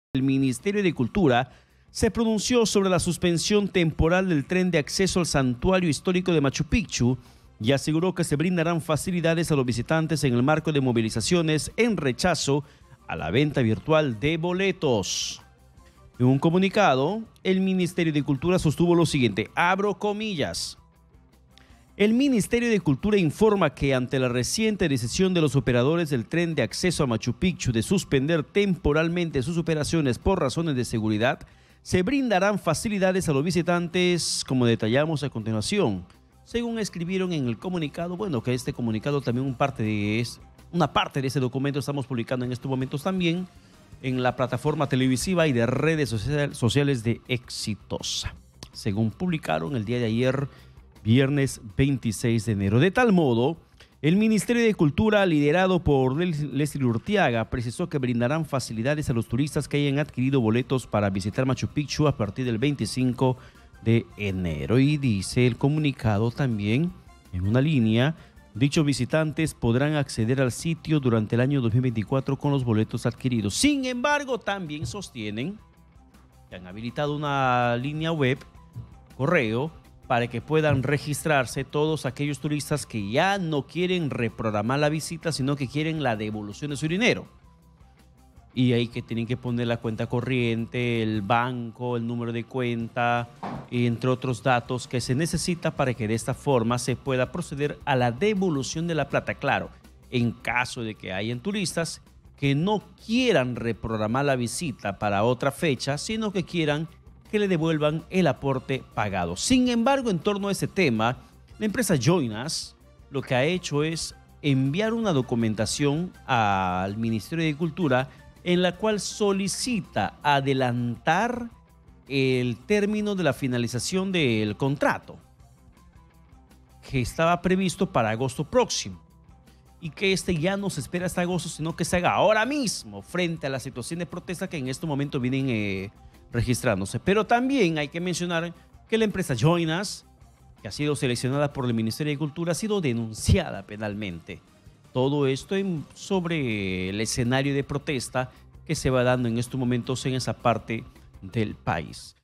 El Ministerio de Cultura se pronunció sobre la suspensión temporal del tren de acceso al santuario histórico de Machu Picchu y aseguró que se brindarán facilidades a los visitantes en el marco de movilizaciones en rechazo a la venta virtual de boletos. En un comunicado, el Ministerio de Cultura sostuvo lo siguiente, abro comillas. El Ministerio de Cultura informa que ante la reciente decisión de los operadores del tren de acceso a Machu Picchu de suspender temporalmente sus operaciones por razones de seguridad, se brindarán facilidades a los visitantes, como detallamos a continuación. Según escribieron en el comunicado, bueno, que este comunicado también una parte de ese documento estamos publicando en estos momentos también en la plataforma televisiva y de redes sociales de Exitosa, según publicaron el día de ayer, viernes 26 de enero. De tal modo, el Ministerio de Cultura, liderado por Leslie Urtiaga, precisó que brindarán facilidades a los turistas que hayan adquirido boletos para visitar Machu Picchu a partir del 25 de enero. Y dice el comunicado también, en una línea, dichos visitantes podrán acceder al sitio durante el año 2024 con los boletos adquiridos. Sin embargo, también sostienen que han habilitado una línea web, correo, para que puedan registrarse todos aquellos turistas que ya no quieren reprogramar la visita, sino que quieren la devolución de su dinero. Y ahí que tienen que poner la cuenta corriente, el banco, el número de cuenta, entre otros datos que se necesita para que de esta forma se pueda proceder a la devolución de la plata. Claro, en caso de que hayan turistas que no quieran reprogramar la visita para otra fecha, sino que quieran que le devuelvan el aporte pagado. Sin embargo, en torno a ese tema, la empresa Join Us lo que ha hecho es enviar una documentación al Ministerio de Cultura en la cual solicita adelantar el término de la finalización del contrato, que estaba previsto para agosto próximo, y que ya no se espera hasta agosto, sino que se haga ahora mismo frente a la situación de protesta que en este momento vienen registrándose. Pero también hay que mencionar que la empresa Join Us, que ha sido seleccionada por el Ministerio de Cultura, ha sido denunciada penalmente. Todo esto sobre el escenario de protesta que se va dando en estos momentos en esa parte del país.